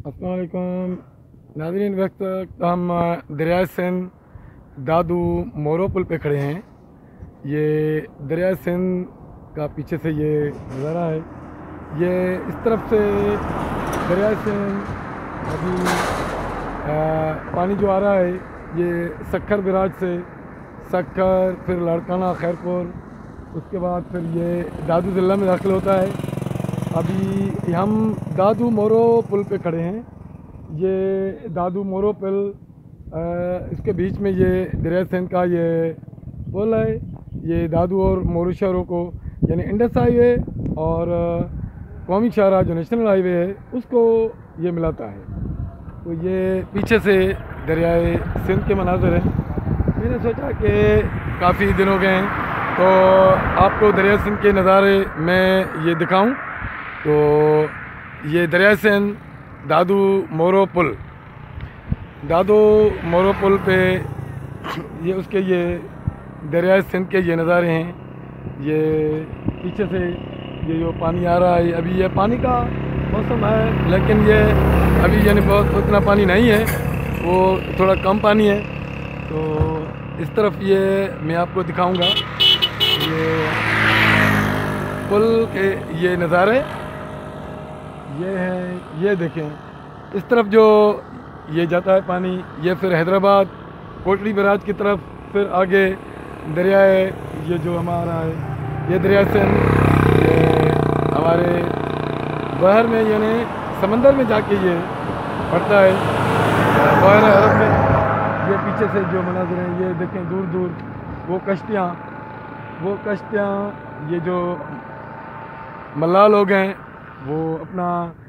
अस्सलाम वालेकुम नाज़रीन। वक्त हम दरिया सिंध दादू मोरो पुल पे खड़े हैं। ये दरिया सिंध का पीछे से ये नज़ारा है। ये इस तरफ से दरिया सिंध अभी पानी जो आ रहा है ये सक्खर बिराज से, सक्खर फिर लड़काना खैरपुर, उसके बाद फिर ये दादू ज़िला में दाखिल होता है। अभी हम दादू मोरो पुल पे खड़े हैं। ये दादू मोरो पुल, इसके बीच में ये दरिया सिंध का ये पुल है। ये दादू और मोरो शहरों को यानी इंडस हाईवे और कौमी शाहराह जो नेशनल हाईवे है उसको ये मिलाता है। तो ये पीछे से दरियाए सिंध के मनाज़र हैं। मैंने सोचा कि काफ़ी दिन हो गए हैं तो आपको दरिया सिंध के नज़ारे मैं ये दिखाऊं। तो ये दरिया सिंध दादू मोरो पुल, दादू मोरो पुल पे ये उसके ये दरिया सिंध के ये नज़ारे हैं। ये पीछे से ये जो पानी आ रहा है, अभी ये पानी का मौसम है लेकिन ये अभी यानी बहुत उतना पानी नहीं है, वो थोड़ा कम पानी है। तो इस तरफ ये मैं आपको दिखाऊंगा ये पुल के ये नज़ारे ये हैं। ये देखें इस तरफ जो ये जाता है पानी, ये फिर हैदराबाद कोटली बराज की तरफ, फिर आगे दरियाए ये जो हमारा है ये दरिया सिंध हमारे बहर में यानी समंदर में जाके ये पड़ता है, बहर अरब में। ये पीछे से जो मनाज़र हैं ये देखें, दूर दूर वो कश्तियाँ ये जो मल्लाह लोग हैं वो अपना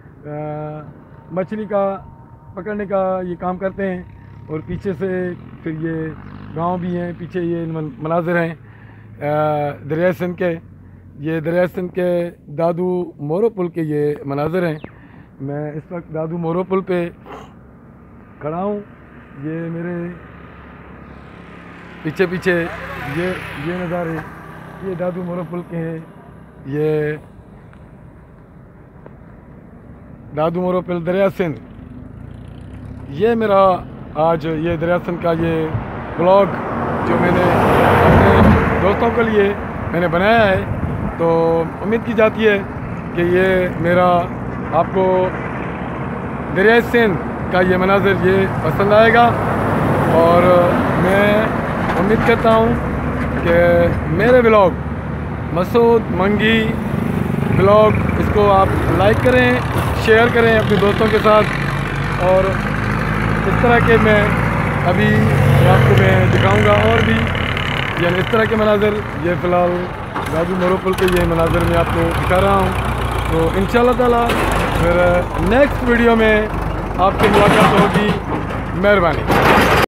मछली का पकड़ने का ये काम करते हैं। और पीछे से फिर ये गांव भी हैं, पीछे ये मनाज़र हैं दरिया सिंध के। ये दरिया सिंध के दादू मोरो पुल के ये मनाज़र हैं। मैं इस वक्त दादू मोरो पुल पे खड़ा हूँ। ये मेरे पीछे पीछे ये नज़ारे ये दादू मोरो पुल के हैं। ये दादू मोरो पुल दरिया सिंध। ये मेरा आज ये दरिया सिंध का ये ब्लॉग जो मैंने अपने दोस्तों के लिए मैंने बनाया है, तो उम्मीद की जाती है कि ये मेरा आपको दरिया सिंध का ये मनाज़र ये पसंद आएगा। और मैं उम्मीद करता हूँ कि मेरे ब्लॉग मसूद मंगी ब्लॉग इसको आप लाइक करें, शेयर करें अपने दोस्तों के साथ। और इस तरह के मैं अभी आपको मैं दिखाऊंगा और भी यानी इस तरह के मनाज़र। ये फ़िलहाल दादू मोरो पुल के ये मनाज़र मैं आपको दिखा रहा हूँ। तो इंशाअल्लाह ताला फिर नेक्स्ट वीडियो में आपसे मुलाकात होगी। मेहरबानी।